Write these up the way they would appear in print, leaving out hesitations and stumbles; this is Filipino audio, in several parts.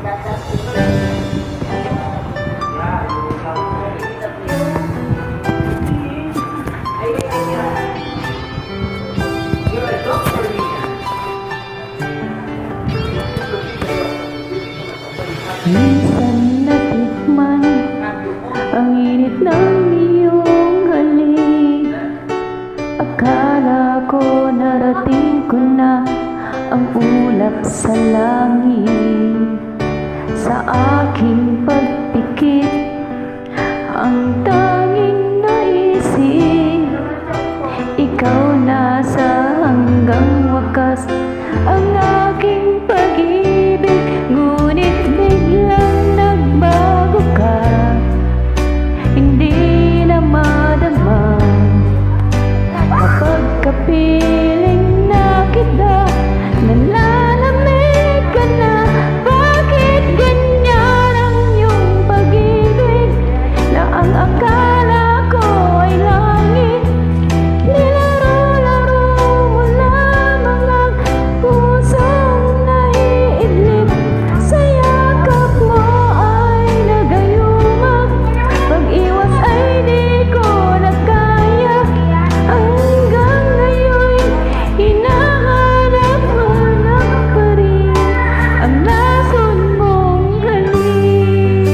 Minsan natikman ang init ng iyong halik. Akala ko narating ko na ang ulap sa langit. Sa aking pagpikit, ang tanging naisip, ikaw na sa hanggang wakas ang aking pag-ibig. Ngunit biglang nagbago ka, hindi na madama. Kapag kapiling na kita, nalalamig ka na. Bakit ganyan ang iyong pag-ibig, na ang akala ko ay langit? Nilaro-laro mo lamang ang pusong naiidlip. Sa yakap mo ay nagayuma, pag-iwas ay di ko na kaya. Hanggang ngayon hinahanap-hanap pa rin ang lason mong halik.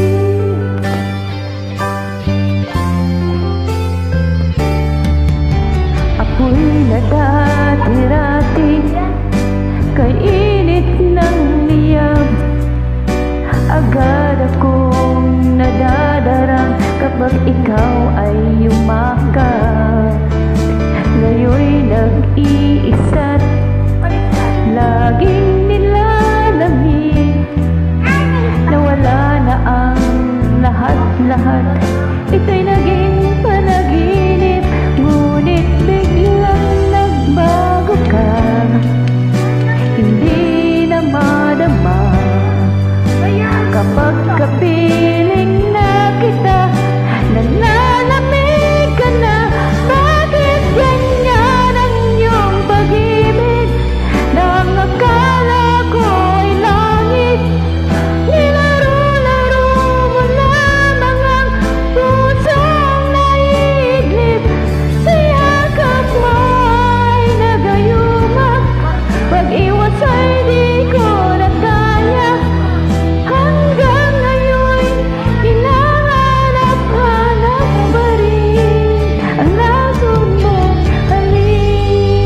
Ako'y nadati-rati kay init ng liyab. Agad akong nadadarang kapag ikaw ay yumakap. Ngayon'y nag-iisa't laging nilalamig. Nawala na ang lahat-lahat, ito'y naging panaginip. Ngunit biglang nagbago ka, hindi na madama. Kapag kapiling na kita, nalalamig ka na. Bakit ganyan ang iyong pag-ibig, na ang akala ko ay langit? Nilaro-laro mo lamang ang pusong naiidlip. Sa yakap mo ay nagayuma, pag-iwas ay di ko na kaya. Hanggang ngayon hinahanap-hanap pa rin ang lason mong halik.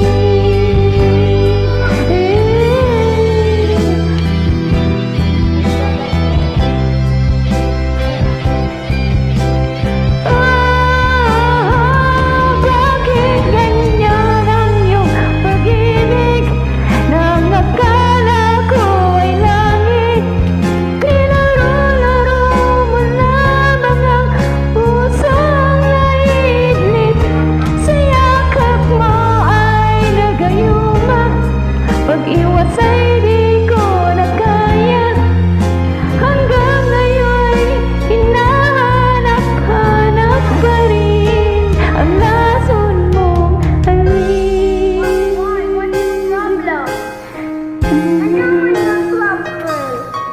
Bakit ganyan ang iyong pag-ibig, na ang akala ko ay langit? Nilaro-laro mo lamang ang pusong naiidlip. Sa yakap mo ay nagayuma, pag-iwas ay di ko na kaya. Hanggang ngayon hinahanap-hanap pa rin ang lason mong halik. What is the problem? I don't have a problem.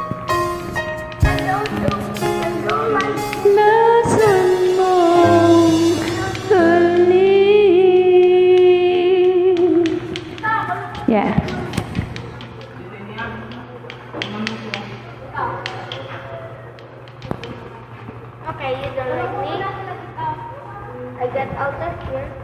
I don't like Lason mong halik. Yeah. Okay, you don't like me? I got out of here.